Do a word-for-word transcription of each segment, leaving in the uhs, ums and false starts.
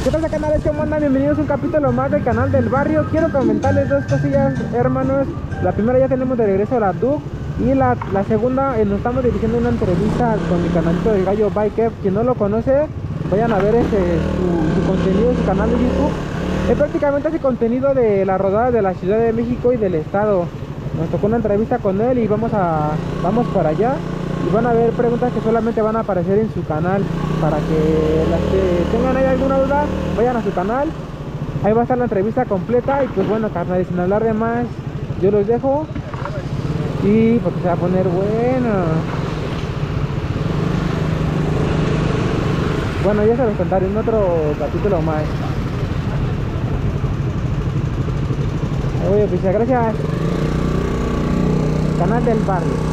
¿Qué tal, canales? ¿Cómo andan? Bienvenidos a un capítulo más del canal del barrio. Quiero comentarles dos cosillas, hermanos. La primera, ya tenemos de regreso a la D U C. Y la, la segunda, eh, nos estamos dirigiendo a una entrevista con mi canalito del Gallo Biker. Quien no lo conoce, vayan a ver ese, su, su contenido en su canal de YouTube. Es prácticamente ese contenido de la rodada de la Ciudad de México y del estado. Nos tocó una entrevista con él y vamos a vamos para allá. Y van a ver preguntas que solamente van a aparecer en su canal. Para que las que tengan ahí alguna duda, vayan a su canal. Ahí va a estar la entrevista completa. Y pues bueno, carnales, sin hablar de más, yo los dejo. Y porque se va a poner bueno. Bueno, ya se los contaré en otro capítulo más. Ahí voy a oficiar, gracias. Canal del barrio.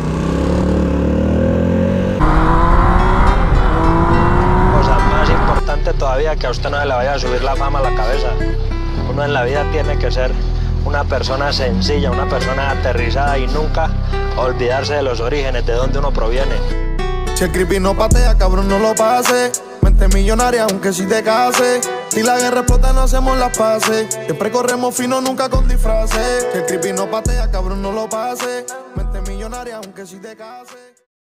Todavía que a usted no se le vaya a subir la fama a la cabeza. Uno en la vida tiene que ser una persona sencilla, una persona aterrizada y nunca olvidarse de los orígenes, de donde uno proviene. Si el creepy no patea, cabrón, no lo pase. Mente millonaria, aunque si te case. Si la guerra explota, no hacemos las paces. Siempre corremos fino, nunca con disfraces. Si el creepy no patea, cabrón, no lo pase. Mente millonaria, aunque si te case.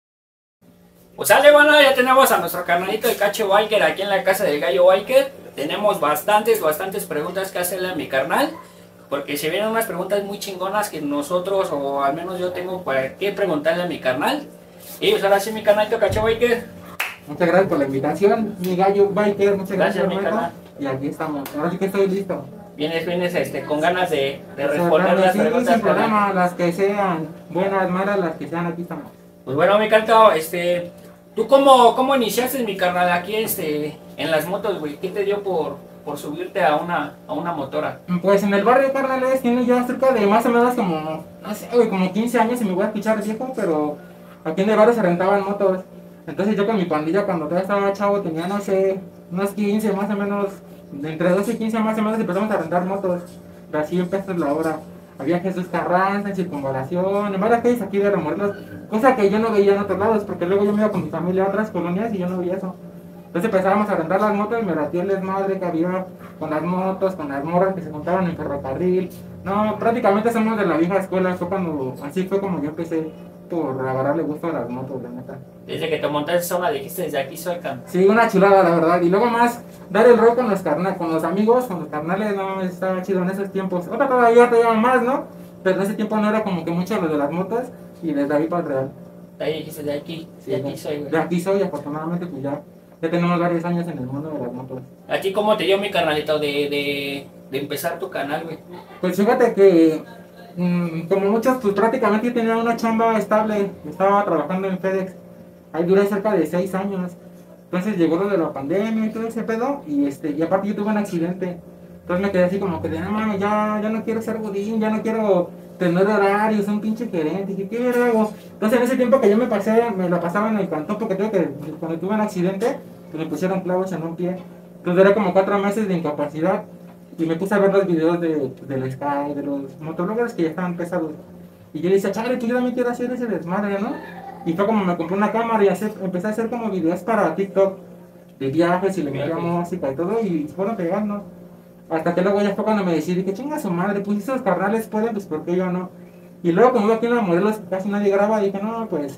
Pues sale, bueno, ya tenemos a nuestro carnalito de Cacho Biker aquí en la casa del Gallo Biker. Tenemos bastantes, bastantes preguntas que hacerle a mi carnal, porque se vienen unas preguntas muy chingonas que nosotros, o al menos yo tengo para qué preguntarle a mi carnal. Y pues ahora sí, mi carnalito Cacho Biker. Muchas gracias por la invitación, mi Gallo Biker, muchas gracias, gracias mi carnal. Y aquí estamos, ahora sí que estoy listo. Vienes, vienes este, con ganas de, de responder las sí, preguntas. Sin problema, las que sean buenas, malas, las que sean, aquí estamos. Pues bueno, mi carnal, este... ¿Tú cómo, cómo iniciaste, mi carnal, aquí este, en las motos, güey? ¿Qué te dio por, por subirte a una, a una motora? Pues en el barrio, carnales, tiene ya cerca de más o menos como, no sé, güey, como quince años, y me voy a escuchar viejo, pero aquí en el barrio se rentaban motos. Entonces yo con mi pandilla, cuando todavía estaba chavo, tenía, no sé, unos quince más o menos, entre doce y quince más o menos empezamos a rentar motos. Pero así empezó la hora. Había Jesús Carranza, en Circunvalación, en varias calles aquí de Remorelos, cosa que yo no veía en otros lados, porque luego yo me iba con mi familia a otras colonias y yo no veía eso. Entonces empezábamos a rentar las motos y me latió el desmadre que había con las motos, con las morras que se juntaban en ferrocarril. No, prácticamente somos de la vieja escuela, fue cuando, así fue como yo empecé por agarrarle gusto a las motos, la neta. Desde que te montaste sola dijiste, desde aquí soy can. Sí, una chulada, la verdad. Y luego más, dar el rol con los carnales, con los amigos, con los carnales, no, estaba chido en esos tiempos. Otra todavía te llaman más, ¿no? Pero en ese tiempo no era como que mucho lo de las motos, y desde ahí para el real. De ahí dijiste, de aquí, Sí, de aquí soy, güey. De aquí soy, afortunadamente, pues ya, ya tenemos varios años en el mundo de las motos. ¿A ti cómo te dio, mi carnalito, de, de, de empezar tu canal, güey? Pues fíjate que, mmm, como muchos, pues prácticamente yo tenía una chamba estable, estaba trabajando en FedEx. Ahí duré cerca de seis años. Entonces llegó lo de la pandemia y todo ese pedo. Y este y aparte yo tuve un accidente. Entonces me quedé así como que de, no mames, ya, ya no quiero ser godín, ya no quiero tener horarios, un pinche gerente. Y ¿qué hago? Entonces en ese tiempo que yo me pasé, me la pasaba en el cantón porque tuve que, cuando tuve un accidente, pues me pusieron clavos en un pie. Entonces era como cuatro meses de incapacidad. Y me puse a ver los videos de, del Sky, de los motobloggers que ya estaban pesados. Y yo le decía, chale, que yo también quiero hacer ese desmadre, ¿no? Y fue como me compré una cámara y hacer, empecé a hacer como videos para TikTok de viajes y le metía música y todo y fueron pegando. Hasta que luego ya fue cuando me decidí que chinga su madre, pues esos carnales pueden, pues ¿por qué yo no? Y luego como iba aquí en la Morelos casi nadie graba, dije no, pues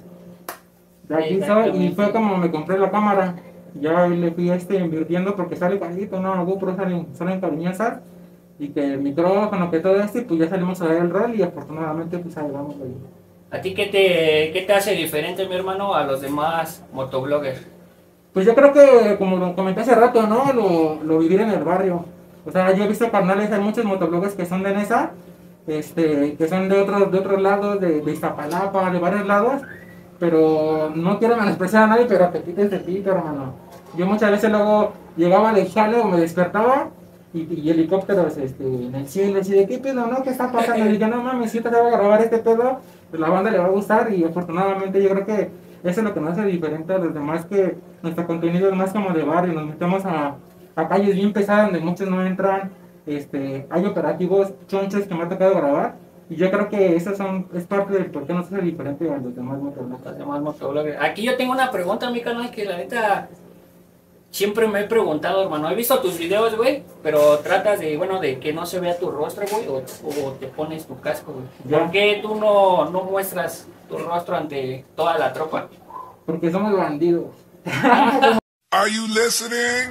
de aquí soy. Y fue como me compré la cámara. Ya le fui este invirtiendo porque sale carito, no, GoPro salen, salen cariñosas. Y que el micrófono, que todo esto, y pues ya salimos a ver el rol y afortunadamente pues ahí vamos ahí. ¿A ti qué te, qué te hace diferente, mi hermano, a los demás motobloggers? Pues yo creo que, como lo comenté hace rato, ¿no? Lo, lo vivir en el barrio. O sea, yo he visto carnales, hay muchos motobloggers que son de Nesa, este, que son de otros, de otros lados, de, de Iztapalapa, de varios lados, pero no quiero menospreciar a nadie, pero te quites de pito, hermano. Yo muchas veces luego llegaba al jale o me despertaba y, y helicópteros este, en el cielo, así de qué pedo, ¿no? ¿Qué está pasando? Y dije, no mames, si te voy a grabar este pedo, pues la banda le va a gustar y afortunadamente yo creo que eso es lo que nos hace diferente a los demás, que nuestro contenido es más como de barrio, nos metemos a, a calles bien pesadas donde muchos no entran, este, hay operativos chonchos que me ha tocado grabar y yo creo que eso son, es parte del por qué nos hace diferente a los demás motobloggers. Los demás motobloggers. Aquí yo tengo una pregunta, mi canal, que la neta, siempre me he preguntado, hermano, he visto tus videos, güey, pero tratas de, bueno, de que no se vea tu rostro, güey, o, o te pones tu casco, güey. Ya. ¿Por qué tú no, no muestras tu rostro ante toda la tropa? Porque somos bandidos. Are you listening?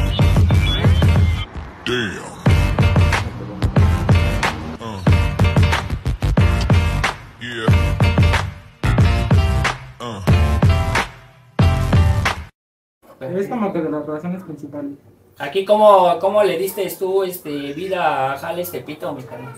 Damn. Uh. Yeah. Uh. Es como que de las razones principales. Aquí, ¿cómo, cómo le diste tú este, vida a Jales Tepito, mi carnal?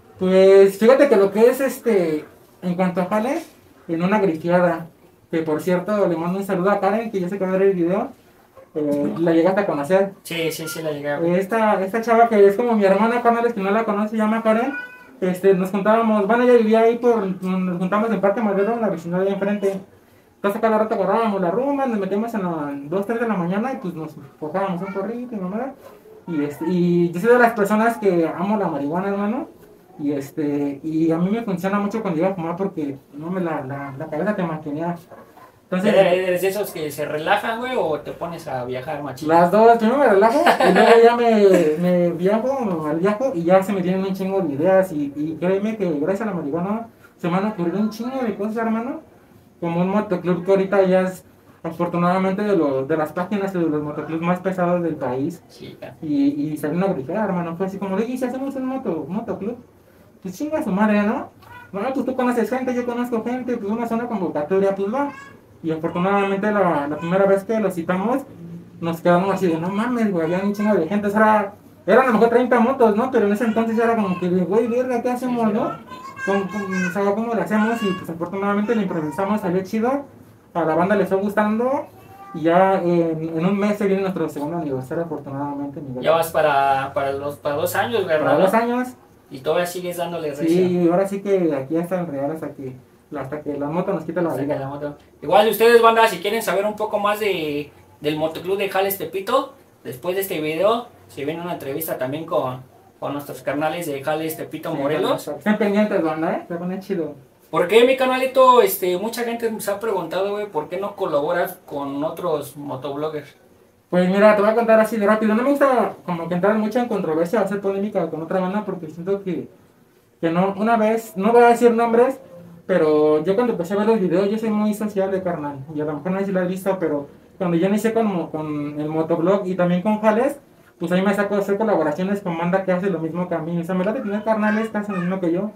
Pues fíjate que lo que es este, en cuanto a Jale, en una grifeada, que por cierto le mando un saludo a Karen, que yo sé que va a ver el video, eh, la llegaste a conocer. Sí, sí, sí, la llegué, güey. Esta, esta chava que es como mi hermana, carnales que no la conoce, se llama Karen. Este, nos juntábamos, bueno, ella vivía ahí por, nos juntamos en Parque Madero, en la vecindad de enfrente. Entonces cada rato agarrábamos la rumba, nos metíamos a las dos, tres de la mañana y pues nos cojábamos un porrito y mamá. Y, este, y yo soy de las personas que amo la marihuana, hermano. Y este, y a mí me funciona mucho cuando iba a fumar porque no me la, la, la cabeza te mantenía. Entonces, ¿Eres de esos que se relajan, güey, o te pones a viajar, machín? las dos, primero me relajo y luego ya me, me viajo, me mal viajo y ya se me tienen un chingo de ideas. Y, y créeme que gracias a la marihuana se me han ocurrido un chingo de cosas, hermano. Como un motoclub que ahorita ya es afortunadamente de, los, de las páginas de los motoclubs más pesados del país. Sí, cara. Y, y salió una grifeada, hermano. Fue así como, oye, si hacemos un moto, motoclub, pues chinga su madre, ¿no? Bueno, pues tú conoces gente, yo conozco gente, pues una zona convocatoria, pues va. Y afortunadamente la, la primera vez que lo citamos, nos quedamos así de, no mames, güey, había un chingo de gente. O sea, era, eran a lo mejor treinta motos, ¿no? Pero en ese entonces era como que, güey, verga, ¿qué hacemos, no? ¿Cómo, cómo, o sea, ¿cómo lo hacemos? Y pues afortunadamente lo improvisamos, salió chido. A la banda le está gustando. Y ya en, en un mes se viene nuestro segundo aniversario, afortunadamente. Ya vas para, para, los, para dos años, ¿verdad? Para dos años. Y todavía sigues dándole recia. Sí, ahora sí que aquí hasta en real hasta que, hasta que la moto nos quita la Hasta que vida. la moto. Igual ustedes, banda, si quieren saber un poco más de, del motoclub de Jales Tepito, después de este video se viene una entrevista también con, con nuestros carnales de Jales Tepito, Sí, Morelos. estén pendientes, banda, ¿eh? Se pone chido. ¿Por qué, mi canalito? Este, mucha gente nos ha preguntado, güey, ¿por qué no colaboras con otros motobloggers? Pues mira, te voy a contar así de rápido. No me gusta como que entrar mucho en controversia o hacer polémica con otra banda porque siento que, que no, una vez, no voy a decir nombres, pero yo cuando empecé a ver los videos, yo soy muy sociable, carnal. Y a lo mejor no sé si lo has visto, pero cuando yo inicié con, con el motoblog y también con Jales, pues ahí me saco a hacer colaboraciones con banda que hace lo mismo que a mí. O sea, me da de tener carnales que hacen lo mismo que yo.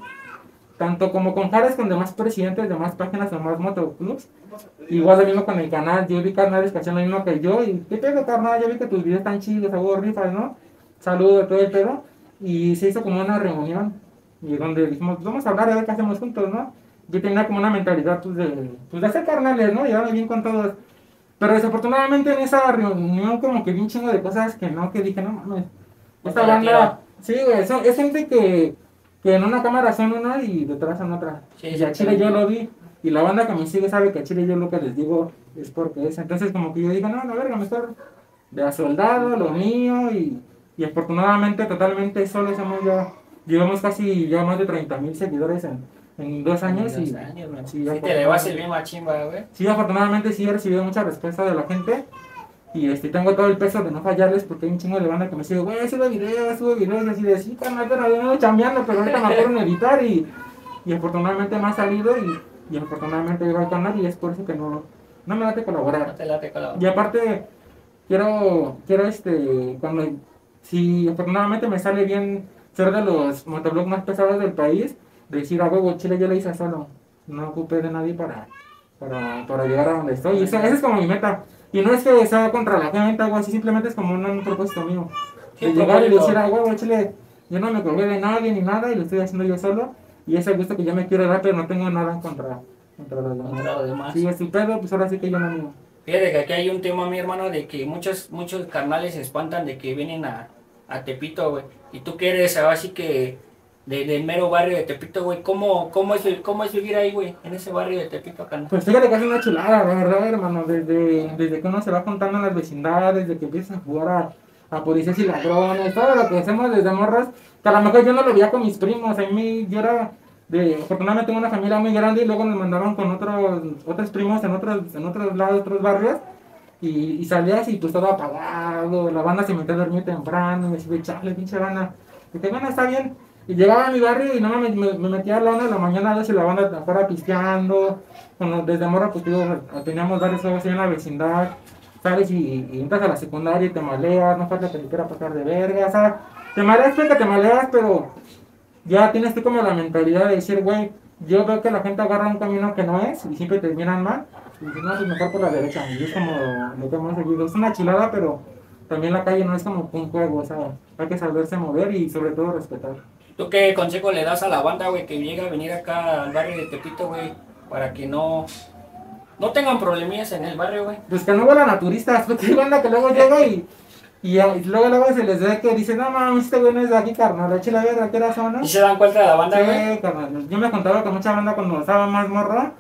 Tanto como con Jales, con demás presidentes de más páginas, de más motoclubs. Igual lo mismo con el canal, yo vi carnales que hacían lo mismo que yo. Y qué pedo, carnal, yo vi que tus videos están chidos, hago rifas, ¿no? Saludo, todo el pedo. Y se hizo como una reunión. Y donde dijimos, pues vamos a hablar a ver qué hacemos juntos, ¿no? Yo tenía como una mentalidad pues, de, pues, de hacer carnales, ¿no? Llevarme bien con todos. Pero desafortunadamente en esa reunión como que vi un chingo de cosas que no, que dije, no mames. Esta banda, sí, güey, son- es gente que, que en una cámara son una y detrás son otra. Sí, Y a Chile yo lo vi. Y la banda que me sigue sabe que a Chile yo lo que les digo es porque es. Entonces como que yo digo, no, la verga, mejor de a soldado, lo mío. Y, y afortunadamente totalmente solo somos ya, llevamos casi ya más de treinta mil seguidores en, en dos años. Dos y, años, man. sí, Sí, te le vas el bien machimba, güey. Sí, afortunadamente sí he recibido mucha respuesta de la gente. Y este, tengo todo el peso de no fallarles porque hay un chingo de banda que me sigue, güey, sube videos, sube videos, y así de, sí, carnal, pero yo no chambeando, pero ahorita me acuerdo en editar y, y afortunadamente me ha salido y, y afortunadamente llegó al canal y es por eso que no, no me late No colaborar. te late con la Y aparte, quiero, quiero este, cuando, si afortunadamente me sale bien ser de los motoblogs más pesados del país, decir, a huevo, Chile yo lo hice solo, no ocupé de nadie para, para, para llegar a donde estoy. Y esa, esa es como mi meta. Y no es que sea contra la gente o algo así, simplemente es como un, un propósito mío. Sí, De llegar y propósito. decir, a huevo, Chile, yo no me colgué de nadie ni nada y lo estoy haciendo yo solo. Y es el gusto que yo me quiero dar, pero no tengo nada contra, contra los demás. Contra los demás. Sí, es su pedo, pues ahora sí que yo no mío. Fíjate que aquí hay un tema, mi hermano, de que muchos muchos carnales se espantan de que vienen a, a Tepito, güey. Y tú que eres así que de- del mero barrio de Tepito, güey. ¿Cómo, cómo, es, ¿Cómo es vivir ahí, güey? En ese barrio de Tepito, carnal. Pues fíjate que es una chulada, la verdad, hermano. Desde, desde que uno se va contando en las vecindades, desde que empiezas a jugar a, a policías y ladrones, todo lo que hacemos desde morros, que a lo mejor yo no lo veía con mis primos. A mí, yo era, de, afortunadamente tengo una familia muy grande y luego nos mandaban con otros, otros primos en otros, en otros lados, otros barrios. Y, y salías y pues todo apagado, la banda se metía a dormir temprano, y me decía, chale, pinche banda. Y que bueno, está bien. Y llegaba a mi barrio y no me, me, me metía a la una de la mañana a ver si la banda afuera pisteando. Bueno, desde morra, pues digo, teníamos varios juegos ahí en la vecindad, ¿sabes? Y, y entras a la secundaria y te maleas, no falta que te quiera pasar de verga, o sea, te maleas porque te maleas, pero ya tienes tú como la mentalidad de decir, güey, yo veo que la gente agarra un camino que no es y siempre terminan mal. Y dices, no, pues mejor por la derecha. Y es como lo que hemos seguido. Es una chilada, pero también la calle no es como un juego, o sea, hay que saberse mover y sobre todo respetar. ¿Tú qué consejo le das a la banda, güey, que llega a venir acá al barrio de Tepito, güey, para que no, no tengan problemillas en el barrio, güey? Pues que no vuelan a turistas, porque hay banda que luego llega y, y, y luego, luego se les ve que dicen, no mames, este güey no es de aquí, carnal, eche la verga, ¿qué era eso, no? ¿Y se dan cuenta de la banda, güey? Sí, carnal, yo me contaba con mucha banda cuando estaba más morro,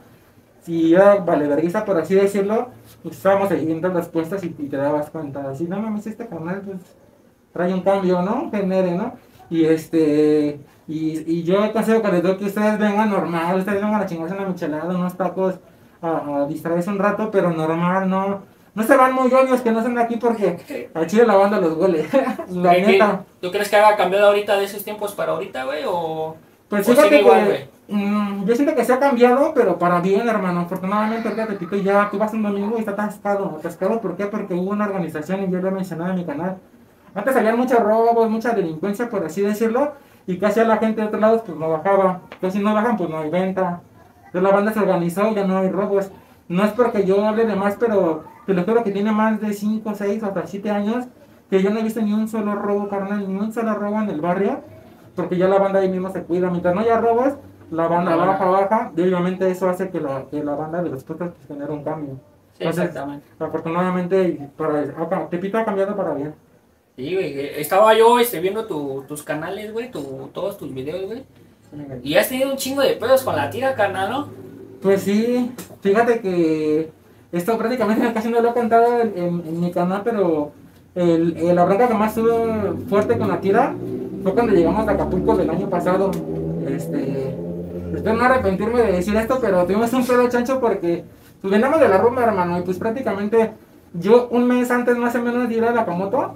si era valeverguista, por así decirlo, pues estábamos ahí viendo las puestas y, y te dabas cuenta, así, no mames, este carnal, pues, trae un cambio, ¿no? Genere, ¿no? Y este, y, y yo aconsejo que les doy que ustedes vengan normal, ustedes vengan a chingarse una michelada, unos tacos, a, a distraerse un rato, pero normal, no, no se van muy obvios que no son de aquí porque a Chile la banda los huele, la ¿Qué- qué- neta. ¿Tú crees que haya cambiado ahorita de esos tiempos para ahorita, güey? O, Pues o fíjate sigue que, igual, güey. mm, yo siento que se ha cambiado, pero para bien, hermano. Afortunadamente, ahorita te pico ya, tú vas un domingo y está atascado. ¿Atascado por qué? Porque hubo una organización y yo lo he mencionado en mi canal. Antes había muchos robos, mucha delincuencia, por así decirlo, y casi a la gente de otros lados pues no bajaba. Entonces si no bajan, pues no hay venta. Entonces la banda se organizó y ya no hay robos. No es porque yo hable de más, pero te lo juro que tiene más de cinco, seis, hasta siete años que yo no he visto ni un solo robo, carnal, ni un solo robo en el barrio, porque ya la banda ahí mismo se cuida. Mientras no haya robos, la banda No. baja, baja, y obviamente eso hace que la, que la banda de los puestos pues, genere un cambio. Sí, Entonces, exactamente. afortunadamente, para, acá, Tepito ha cambiado para bien. Sí, güey, que estaba yo este, viendo tu- tus canales, güey, tu, todos tus videos, güey. Y has tenido un chingo de pedos con la tira, carnal, ¿no? Pues sí, fíjate que esto prácticamente casi no lo he contado en, en- en mi canal, pero el, el- la bronca que más tuve fuerte con la tira fue cuando llegamos a Acapulco del año pasado. Este, espero no arrepentirme de decir esto, pero tuvimos un pedo chancho porque pues veníamos de la rumba, hermano, y pues prácticamente yo un mes antes más o menos de ir a la Camoto,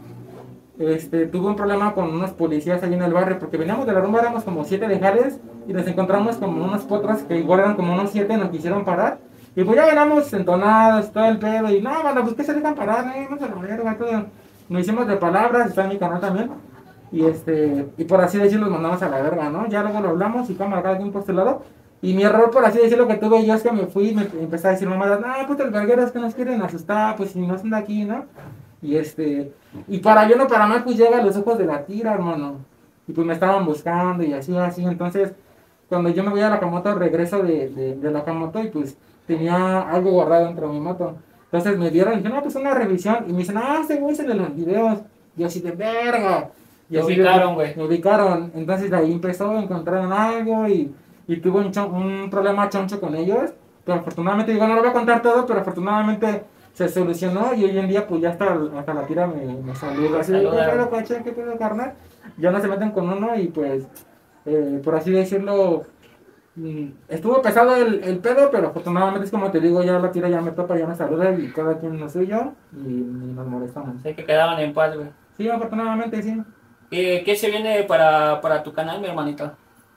este, tuve un problema con unos policías ahí en el barrio, porque veníamos de la rumba, éramos como siete de Jales, y nos encontramos como unos potras que igual eran como unos siete, nos quisieron parar, y pues ya veníamos entonados, todo el pedo, y no, bueno, pues que se dejan parar, eh, no se lo verga, todo. Nos hicimos de palabras, está en mi canal también, y este, y por así decirlo, nos mandamos a la verga, ¿no? Ya luego lo hablamos, y cámara, cada quien por su lado, y mi error, por así decirlo, que tuve yo es que me fui y me empecé a decir mamadas, no, putos vergueros que nos quieren asustar, pues si no son de aquí, ¿no? Y este, y para bien o para mal, pues llega a los ojos de la tira, hermano. Y pues me estaban buscando y así, así. Entonces, cuando yo me voy a la Camoto, regreso de, de, de la Camoto y pues tenía algo guardado dentro de mi moto. Entonces me dieron, y dije, no, pues una revisión. Y me dicen, ah, este güey es el de los videos. Y yo así de verga. Y Te así ubicaron, de- güey. Me ubicaron. Entonces de ahí empezó, encontraron algo y, y tuve un, chon- un problema choncho con ellos. Pero afortunadamente, digo, no lo voy a contar todo, pero afortunadamente se solucionó y hoy en día pues ya hasta, hasta la tira me, me saluda. Así de, ¿qué Saluda. pedo, coche? ¿Qué pedo, carnal? Ya no se meten con uno y pues, eh, por así decirlo, mm, estuvo pesado el, el pedo, pero afortunadamente es como te digo, ya la tira ya me topa, ya me saluda y cada quien lo suyo y, y nos molestamos. Sé que quedaban en paz, güey. Sí, afortunadamente sí. ¿Qué, qué se viene para, para tu canal, mi hermanito?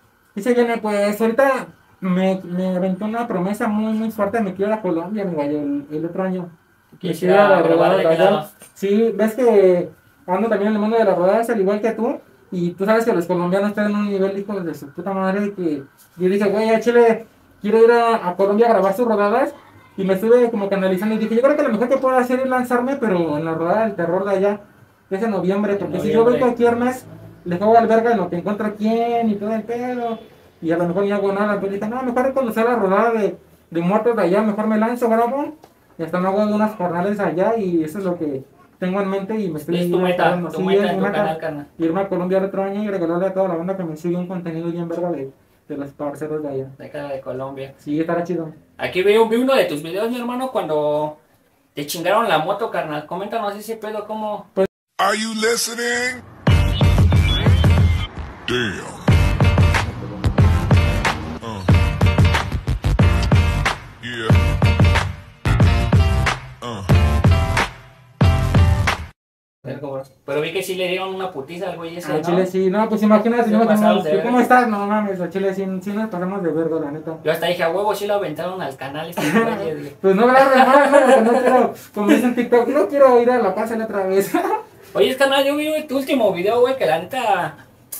Y se viene, pues ahorita me, me aventó una promesa muy muy fuerte, me quiero ir a Colombia, mi gallo, el, el otro año. ¿Quieres Me ir quiero a ir a grabar rodar de allá. qué lado? Sí, ves que ando también en el mundo de las rodadas al igual que tú. Y tú sabes que los colombianos están en un nivel, hijos de su puta madre, que yo dije, güey, a Chile, quiero ir a, a Colombia a grabar sus rodadas. Y me estuve como que analizando y dije, yo creo que lo mejor que puedo hacer es lanzarme, pero en la rodada del terror de allá, que es en noviembre. Porque si yo voy Noviembre. cualquier mes, le juego al verga en lo que encuentro quién y todo el pedo. Y a lo mejor ni hago nada. Entonces dije, no, mejor cuando sea la rodada de, de muertos de allá, mejor me lanzo, grabo. Y hasta me hago unas jornales allá y eso es lo que tengo en mente y me estoy Es tu meta, preparando. tu Sí, meta es en mi tu meta. canal, carnal. Irme a Colombia el otro año y regalarle a toda la banda que me sigue un contenido bien verga de, de los parceros de allá. De acá de Colombia. Sí, estará chido. Aquí veo, vi uno de tus videos, mi hermano, cuando te chingaron la moto, carnal. Coméntanos ese pedo, cómo... Are you listening? Damn. Uh. Yeah. Uh. Pero vi que sí le dieron una putiza al güey ese, A ¿no? Chile sí, no, pues imagínate, Se si no pasaron tenemos, de que, verga. ¿cómo estás? No mames, a Chile sí, sí nos pasamos de verga, la neta. Yo hasta dije, a huevo, sí lo aventaron al canal este güey, güey. Pues no hablar de más, no, porque no quiero, como dicen TikTok, no quiero ir a la cárcel otra vez. Oye, carnal, yo vi tu último video, güey, que la neta...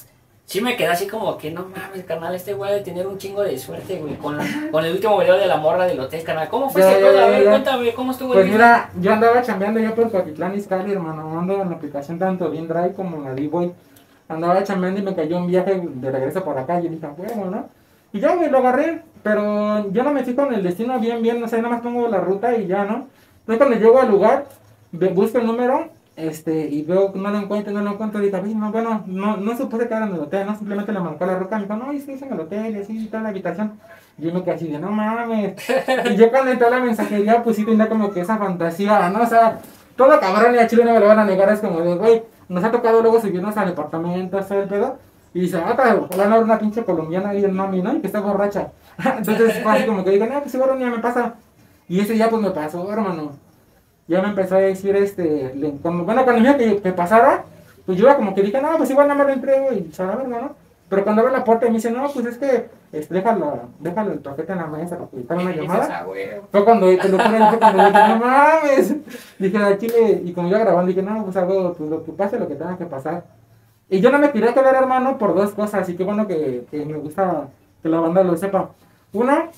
Sí me quedé así como que, no mames, carnal, este güey de tener un chingo de suerte, güey, con, con el último video de la morra del hotel, carnal. ¿Cómo fue Ya, ese ya, pedo? A ya, ver, ya. cuéntame, ¿cómo estuvo Pues el mira, yo andaba chambeando yo por Cotitlán Izcalli, hermano, ando en la aplicación tanto bien Drive como en la D-Boy. Andaba chambeando y me cayó un viaje de regreso por acá, y yo dije, bueno, ¿no? Y ya, güey, lo agarré, pero yo no me fui con el destino bien, bien, no sé, nada más pongo la ruta y ya, ¿no? Entonces cuando llego al lugar, ve- busco el número, este, y veo que no lo encuentro, no lo encuentro, y dije, "Ay, no, bueno, no, no supuse que era en el hotel, ¿no? Simplemente le marcó la ruta, me dijo, no, es que es en el hotel, y así, y toda la habitación. Y yo me quedé así de, no mames. Y yo cuando entré a la mensajería, pues sí tenía como que esa fantasía, ¿no? O sea, todo cabrón y a Chile no me lo van a negar, es como de, güey, nos ha tocado luego subirnos al departamento, hacer el pedo. Y dice, ah, pero van a ver una pinche colombiana ahí en mami, ¿no? Y que está borracha. Entonces fue así como que digo, no, pues igual un día me pasa. Y ese día pues me pasó, hermano. Ya me empezó a decir, este, le- cuando, bueno, cuando me dijo que, que pasara, pues yo iba como que dije, no, pues igual nada más lo entrego y se va a ver, ¿no? Pero cuando abre la puerta y me dice, no, pues es que, este, déjalo, déjalo el paquete en la mesa para que está una Y dices, llamada. ah, güey. Fue cuando, te lo juro, fue cuando dije, no mames. Dije, a Chile, y como iba grabando, dije, no, pues hago, pues lo que pase, lo que tenga que pasar. Y yo no me quería quedar, hermano, por dos cosas, y qué bueno que, que me gusta que la banda lo sepa. Una,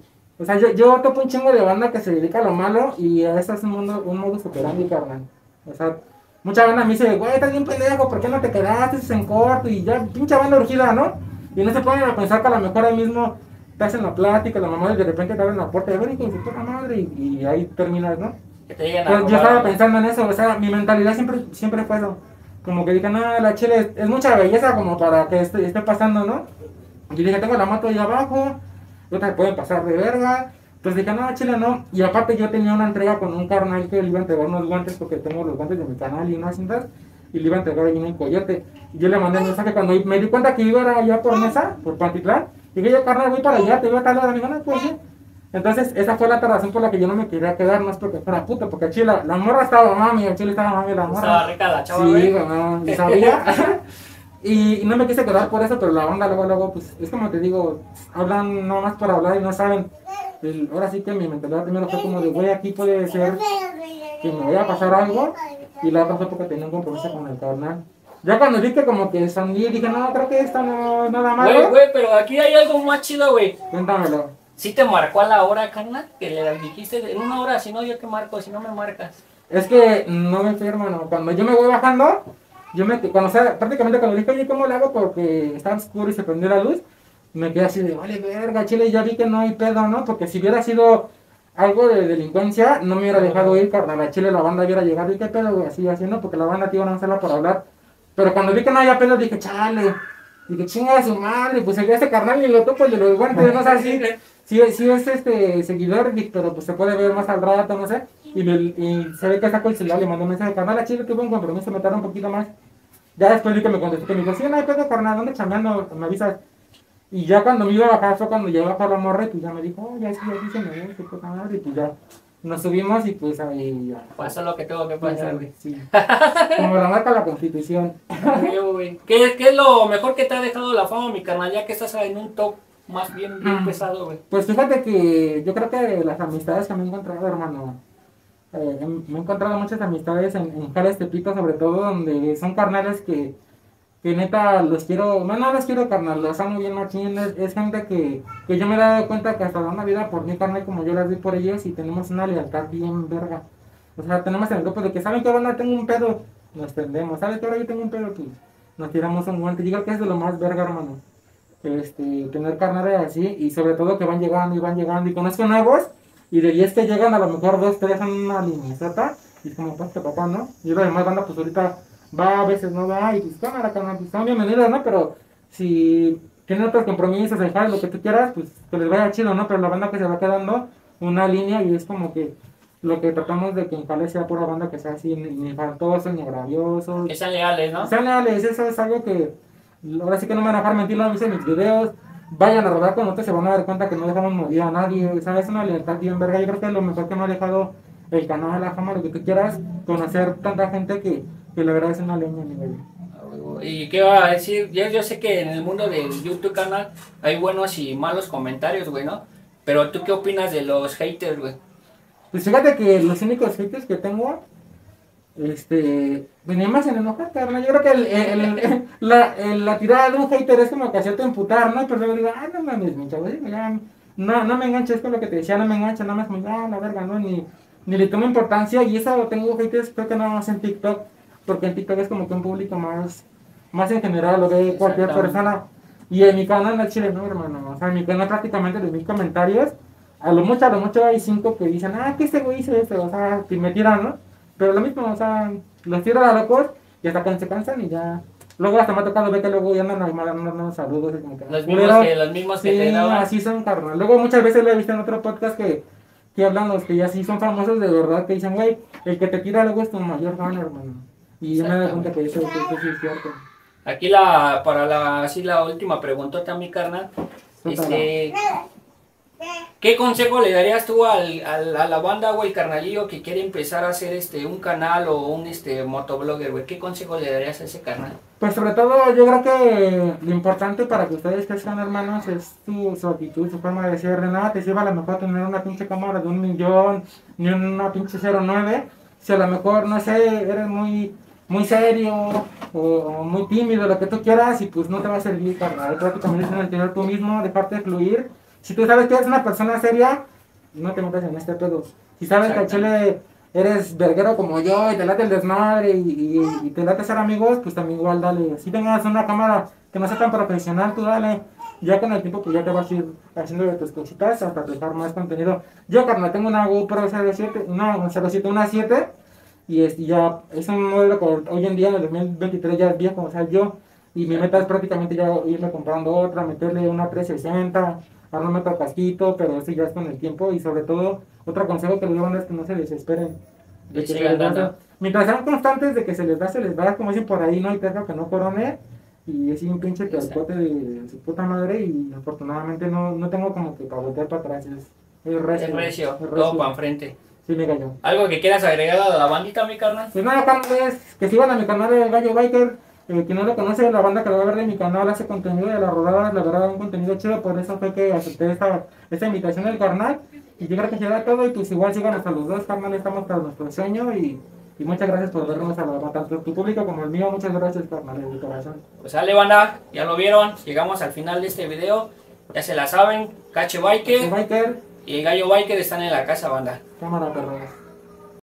o sea, yo, yo topo un chingo de banda que se dedica a lo malo, y eso es un mundo, un modo superandi, carnal. O sea, mucha banda me dice, güey, estás bien pendejo, ¿por qué no te quedaste? Eso es en corto, y ya, pinche banda urgida, ¿no? Y no se ponen a pensar que a lo mejor ahí mismo te hacen la plática, la mamá, y de repente te abren la puerta, y a ver, hijo de su puta madre, y, y ahí terminas, ¿no? Que te digan a Pues yo robar, estaba güey. pensando en eso, o sea, mi mentalidad siempre, siempre fue eso. Como que dije, no, la Chile es, es mucha belleza como para que esté, esté pasando, ¿no? Y dije, tengo la moto ahí abajo, otras pueden pasar de verga. Entonces dije, no, Chile no. Y aparte yo tenía una entrega con un carnal que le iba a entregar unos guantes, porque tengo los guantes de mi canal y unas cintas, y le iba a entregar ahí en un coyote. Y yo le mandé un mensaje cuando me di cuenta que iba allá por Mesa, por Pantitlán. Dije, yo, carnal, voy para allá, te voy a tal hora. Me dijo, no, pues sí. Entonces, esa fue la razón por la que yo no me quería quedar, no es porque fuera puto, porque a Chile, la, la morra estaba mami, a Chile estaba mami, la morra. Estaba rica la chava, Sí, güey. güey, no, y sabía. y, y no me quise quedar por eso, pero la onda luego, luego, pues, es como te digo, hablan nomás por hablar y no saben. El- ahora sí que mi mentalidad primero fue como de, güey, aquí puede ser que me vaya a pasar algo, y la otra fue porque tenía un compromiso con el carnal. Ya cuando vi que como que sonrí, dije, no, creo que esto no es nada Güey, malo. güey, pero aquí hay algo más chido, güey. Cuéntamelo. ¿Sí te marcó a la hora, carnal? Que le dijiste en una hora, si no yo te marco, si no me marcas. Es que no me fui, hermano. Cuando yo me voy bajando, yo me, cuando, o sea, prácticamente cuando dije, oye, ¿cómo le hago? Porque estaba oscuro y se prendió la luz, me quedé así de, vale, verga, Chile, ya vi que no hay pedo, ¿no? Porque si hubiera sido algo de delincuencia, no me hubiera dejado ir, carnal. A Chile la banda hubiera llegado, ¿y qué pedo, güey? Así, así, ¿no? Porque la banda te iban a hacerla por hablar. Pero cuando vi que no había pedo, dije, chale. Dije, chinga de su madre, pues el de este carnal ni lo topo, el de los guantes, no sé, así. Sí, sí es este seguidor, Vic, pero pues se puede ver más al rato, no sé. Y, me, y se ve que sacó el celular, le mandó un mensaje, carnal, a Chile tuve un compromiso, me tardó un poquito más. Ya después vi que me contestó, que me dijo, sí, no hay pedo, carnal, ¿dónde chambeando? Me avisas. Y ya cuando me iba a bajar fue cuando llegué a bajar la morra y pues ya me dijo, oh, ya sí, ya sí se me ve, qué puta madre. Y pues ya nos subimos y pues ahí ya. Pasó lo que tengo que pasar, güey. Sí. Como la marca la Constitución. Yo, güey. ¿Qué, ¿Qué es lo mejor que te ha dejado la fama, mi carnal? Ya que estás en un top más bien, bien Mm. pesado, güey. Pues fíjate que yo creo que las amistades que me he encontrado, hermano, eh, em- me he encontrado muchas amistades en, en Jales Tepito, sobre todo, donde son carnales que, que neta los quiero, no, no los quiero, carnal, los amo bien machín, es, es gente que, que yo me he dado cuenta que hasta dan la vida por mi carnal como yo las doy por ellos, y tenemos una lealtad bien verga. O sea, tenemos en el grupo de que, ¿saben qué, banda? Tengo un pedo, nos tendemos, ¿sabes qué, ahora yo tengo un pedo? Pues nos tiramos un guante. Yo creo que es de lo más verga, hermano. Este, tener carnales así, y sobre todo que van llegando y van llegando, y conozco nuevos, y de diez que llegan, a lo mejor dos, tres en una liniezota, y es como, pues, que papá, ¿no? Y la demás banda, pues, ahorita va, a veces no va, y pues, cámara, carnal, pues, son bienvenidos, ¿no? Pero si tienen otros compromisos, dejar lo que tú quieras, pues, que les vaya chido, ¿no? Pero la banda que se va quedando, una línea, y es como que lo que tratamos de que en Jale sea pura banda que sea así, ni, ni faltosos, ni agraviosos. Que sean leales, ¿no? Sean leales, eso es algo que ahora sí que no me van a dejar mentir, lo hice en mis videos. Vayan a rodar con nosotros, se van a dar cuenta que no dejamos morir a nadie, ¿sabes? Una lealtad bien verga. Yo creo que es lo mejor que me ha dejado el canal, la fama, lo que tú quieras, conocer tanta gente que, que la verdad es una leña, mi gallo. ¿Y qué va a decir? Yo, yo sé que en el mundo del YouTube canal hay buenos y malos comentarios, güey, ¿no? Pero ¿tú qué opinas de los haters, güey? Pues fíjate que los únicos haters que tengo, este, venía más en enojar, carnal. Yo creo que el, el, el- la, el- la tirada de un hater es como que hacerte emputar, ¿no? Pero luego digo, ah, no mames, mi chavo, ya, no, no me enganches con lo que te decía, no me engancha, nada más como, ah, la verga, ¿no? Ni, ni le tomo importancia, y eso tengo haters, creo que nada más en TikTok, porque en TikTok es como que un público más, más en general, lo ve cualquier Exactamente. persona. Y en mi canal, en el chile, no, hermano, o sea, en mi canal prácticamente de mis comentarios, a lo mucho, a lo mucho hay cinco que dicen, ah, que ese güey hizo esto, o sea, que me tiran, ¿no? Pero lo mismo, o sea, los tiran a locos y hasta que se cansan y ya. Luego hasta me ha tocado ver que luego ya andan ahí mandando saludos y como que. Los mismos culero. que, los mismos que Sí, te daban. así son, carnal. Luego muchas veces lo he visto en otro podcast que, que hablan los que ya sí son famosos de verdad, que dicen, güey, el que te tira luego es tu mayor fan, hermano. Y yo me doy cuenta que eso, que eso sí es cierto. Aquí la, para la, así la última preguntota, mi carnal. Este, ¿qué consejo le darías tú al, al- a la banda, güey, carnalillo, que quiere empezar a hacer este un canal o un este motoblogger, güey? ¿Qué consejo le darías a ese carnal? Pues sobre todo yo creo que lo importante para que ustedes crezcan, hermanos, es su, su actitud, su forma de ser. De nada te sirve a lo mejor tener una pinche cámara de un millón, ni una pinche cero nueve. Si a lo mejor, no sé, eres muy, muy serio o, o muy tímido, lo que tú quieras, y pues no te va a servir, carnal. Prácticamente es entender tú mismo, dejarte fluir. Si tú sabes que eres una persona seria, no te metas en este pedo. Si sabes que al chile eres verguero como yo y te late el desmadre y, y, y te late ser amigos, pues también igual dale. Si tengas una cámara que no sea tan profesional, tú dale. Ya con el tiempo pues ya te vas a ir haciendo de tus cositas hasta dejar más contenido. Yo, carnal, tengo una GoPro cero siete, no, cero siete, una siete, y es, y ya es un modelo que hoy en día en el dos mil veintitrés ya es viejo, o sea, yo. Y mi meta es prácticamente ya irme comprando otra, meterle una trescientos sesenta, armarme otro casquito, pero eso ya es con el tiempo. Y sobre todo, otro consejo que les doy es que no se desesperen. De Y que se sigan les da- dando. mientras sean constantes de que se les da, se les da, como dicen por ahí, no hay perro que no corone. Y es un pinche que Exacto. de, de su puta madre. Y afortunadamente no, no tengo como que para volver para atrás. Es, es recio. Es recio, es todo recio. para enfrente. Sí, me cayó. ¿Algo que quieras agregar a la bandita, mi carnal? Pues nada, carnales, que sigan a mi canal de Gallo Biker. Eh, quien no lo conoce, la banda que lo va a ver de mi canal hace contenido de las rodadas, la verdad, un contenido chido, por eso fue que acepté esta, esta invitación del carnal. Y yo creo que será todo, y pues igual síganos a los dos, carnal, estamos para nuestro sueño, y, y muchas gracias por vernos a la tanto tu público como el mío, muchas gracias, carnal, de mi corazón. Pues sale, banda, ya lo vieron, llegamos al final de este video, ya se la saben, Cache Biker Biker, y el Gallo Biker están en la casa, banda. cámara, perros.